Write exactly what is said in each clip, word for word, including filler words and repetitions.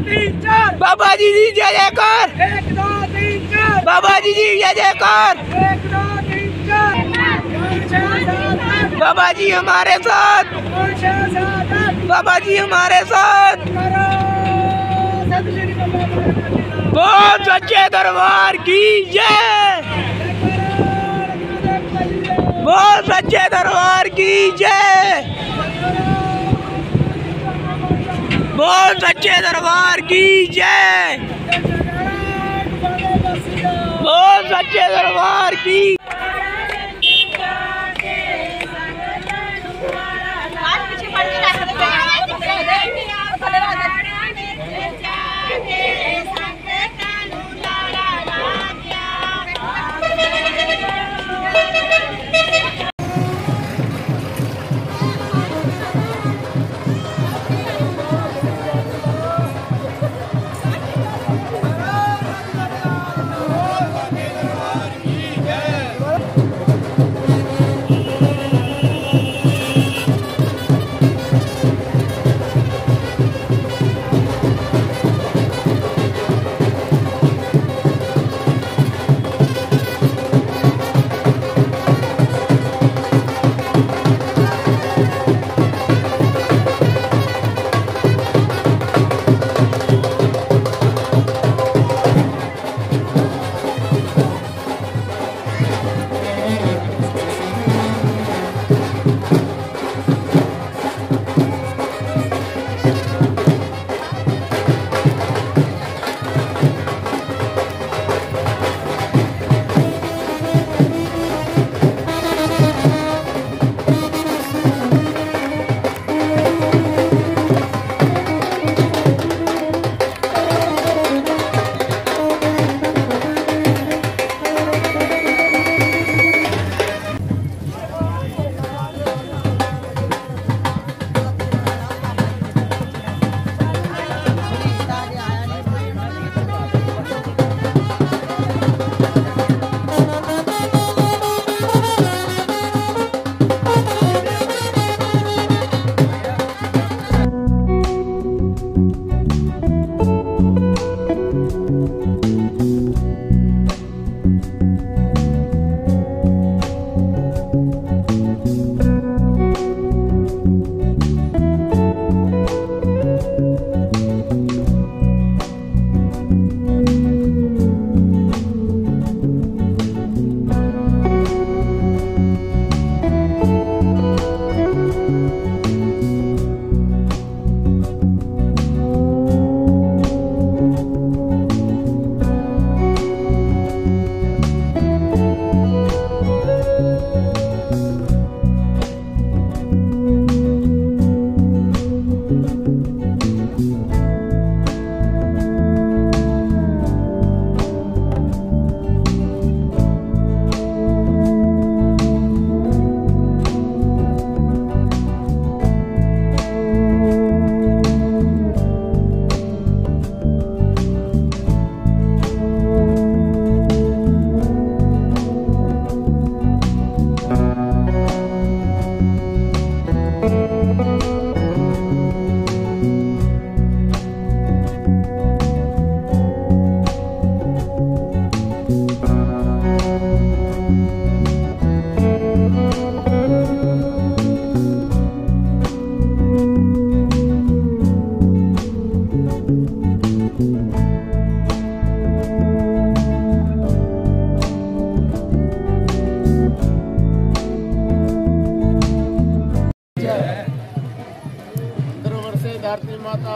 तीन चार बाबा जी जी जय जयकार। एक दो तीन चार बाबा जी जी जय जयकार। एक दो तीन चार बाबा जी हमारे साथ। बाबा जी हमारे साथ। बहुत सच्चे दरबार की जय। बहुत सच्चे दरबार की जय। बहुत सच्चे दरबार की जय। बहुत सच्चे दरबार की। धरती माता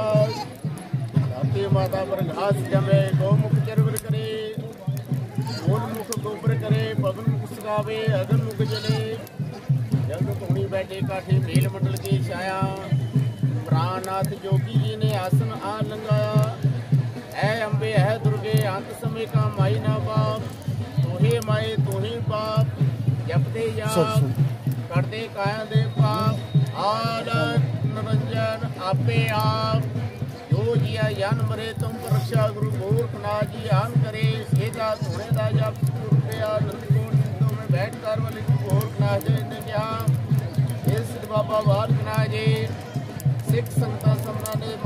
धरती माता पर घास जमे, गौमुख चरवर करे, मूलमुख गोबर करे, पवन मुख सगावे, अगन मुख जले, जग धूणी बैठे काठे मेल मंडल की छाया। प्राणनाथ जोगी जी ने आसन आ लंगाया, ऐ अम्बे है दुर्गे अंत समय का माई ना बाप, तूहे माए तूहे बाप, जपते याग करते काया दे पाप, आदत निरंजन आपे आप, जो जिया जन मरे तुम पर रक्षा गुरु गोरखनाथ जी आन करे, सेजा धोने दा जप रुपया नंदकोट सिंधु में बैठ कर वाले गोरखनाथ जी ने क्या इस बाबा बालकनाथ जी सिख संगत समरा ने महाराज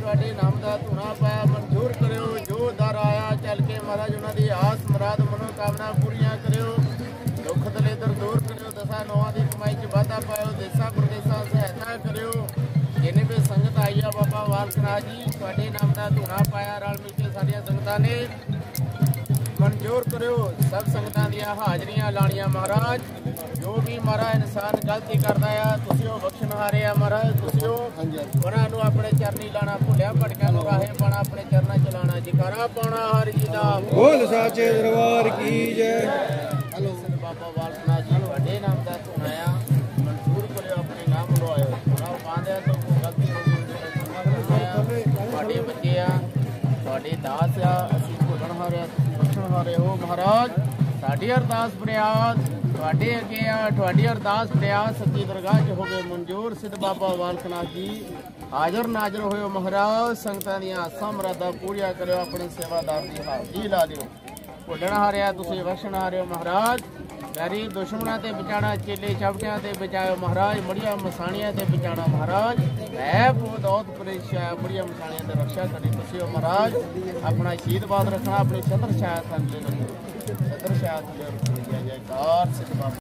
ਤੁਹਾਡੇ ਨਾਮ ਦਾ ਧੂਣਾ ਪਾਇਆ ਮਨਜ਼ੂਰ ਕਰਿਓ। ਜੋ ਦਰ ਆਇਆ ਚੱਲ ਕੇ ਮਹਾਰਾਜ ਉਹਨਾਂ ਦੀ ਆਸ ਮੁਰਾਦ ਮਨੋਕਾਮਨਾ ਪੂਰੀਆਂ ਕਰਿਓ। ਦੁੱਖ ਦਲੇਦਰ ਦੂਰ ਕਰਿਓ। ਦਸਾਂ ਨੌਆਂ ਦੀ ਕਮਾਈ 'ਚ ਵਾਧਾ ਪਾਇਓ। ਦੇਸਾਂ ਪ੍ਰਦੇਸਾਂ ਸਹਾਇਤਾ ਕਰਿਓ। ਜਿੰਨੇ ਵੀ ਸੰਗਤ ਆਈ ਆ ਬਾਬਾ ਬਾਲਕ ਨਾਥ ਜੀ ਤੁਹਾਡੇ ਨਾਮ ਦਾ ਧੂਣਾ ਪਾਇਆ ਰਲ ਮਿਲ ਕੇ ਸਾਡੀਆਂ ਸੰਗਤਾਂ ਨੇ ਮਨਜ਼ੂਰ ਕਰਿਓ। ਸਭ ਸੰਗਤਾਂ ਦੀਆਂ ਹਾਜ਼ਰੀਆਂ ਲਾਣੀਆਂ ਮਹਾਰਾਜ। ਜੋ ਵੀ ਮਹਾਰਾਜ ਇਨਸਾਨ ਗਲਤੀ ਕਰਦਾ ਆ ਤੁਸੀਂ ਉਹ ਬਖਸ਼ਣਹਾਰੇ ਆ ਮਹਾਰਾਜ। ਤੁਸੀਂ ਉਹ ਉਹਨਾਂ ਨੂੰ ਆਪਣੇ ਚਰਨੀ ਲਾਣਾ ਭੁੱਲਿਆ ਭਟਕਿਆਂ ਨੂੰ ਰਾਹੇ ਪਾਣਾ ਆਪਣੇ ਚਰਨਾਂ ਚ ਲਾਣਾ। ਜਕਾਰਾ ਪਾਉਣਾ ਹਰ ਜੀ ਦਾ ਬੋਲ ਸਾਚੇ ਦਰਬਾਰ ਕੀ ਜੈ। ਹਲੋ ਬਾਬਾ ਬਾਲਕ ਨਾਥ ਜੀ ਤੁਹਾਡੇ ਨਾਮ ਦਾ ਧੂਣਾ ਆ ਮਨਜ਼ੂਰ ਕਰਿਓ। ਆਪਣੇ ਨਾਮ ਲਵਾਇਓ। ਉਹਨਾਂ ਪਾਉਂਦਿਆਂ ਤੋਂ ਕੋਈ ਗਲਤੀ ਹੋ ਗਈ ਤੁਹਾਡੇ ਬੱਚੇ ਆ ਤੁਹਾਡੇ ਦਾਸ ਆ ਅਸੀਂ ਭੁੱਲਣਹਾਰੇ ਤੁਸੀਂ ਬਖਸ਼ਣਹਾਰੇ ਹੋ ਮਹਾਰਾਜ। ਸਾਡੀ ਅਰਦਾਸ ਫਰਿਆਦ ਤੁਹਾਡੇ ਅੱਗੇ ਆ। ਤੁਹਾਡੀ ਅਰਦਾਸ ਫਰਿਆਦ ਸੱਚੀ ਦਰਗਾਹ 'ਚ ਹੋਵੇ ਮਨਜ਼ੂਰ। ਸਿੱਧ ਬਾਬਾ ਬਾਲਕ ਨਾਥ ਜੀ ਹਾਜ਼ਰ ਨਾਜ਼ਰ ਹੋਇਓ ਮਹਾਰਾਜ। ਸੰਗਤਾਂ ਦੀਆਂ ਆਸਾਂ ਮੁਰਾਦਾਂ ਪੂਰੀਆਂ ਕਰਿਓ। ਆਪਣੇ ਸੇਵਾਦਾਰ ਦੀ ਹਾਜ਼ਰੀ ਲਾ ਦਿਓ। ਭੁੱਲਣਹਾਰਿਆ ਤੁਸੀਂ ਬਖਸ਼ਣਹਾਰੇ ਹੋ ਮਹਾਰਾਜ। ਵੈਰੀ ਦੁਸ਼ਮਣਾਂ ਤੇ ਬਚਾਣਾ ਚੇਲੇ ਚਪਟਿਆਂ ਤੇ ਬਚਾਇਓ ਮਹਾਰਾਜ। ਮੜੀਆਂ ਮਸਾਣੀਆਂ ਤੇ ਬਚਾਣਾ ਮਹਾਰਾਜ। ਹੈ ਬਹੁਤ ਬਹੁਤ ਪਰੇਸ਼ਾ ਮੜੀਆਂ ਮਸਾਣੀਆਂ ਤੇ ਰਕਸ਼ਾ ਕਰਨੀ ਤੁਸੀਂ ਹੋ ਮਹਾਰਾਜ। ਆਪਣਾ ਸ਼ਹੀਦਬਾਦ ਰੱਖਣਾ ਆਪਣੀ ਛਤਰ ਛਾਇਆ ਥੱਲੇ ਰੱਖੋ। ਛਤਰ ਛਾਇਆ ਥੱਲੇ ਰੱਖੋ। ਜੈ ਜੈਕਾਰ ਸਿੱਧ ਬਾਬਾ।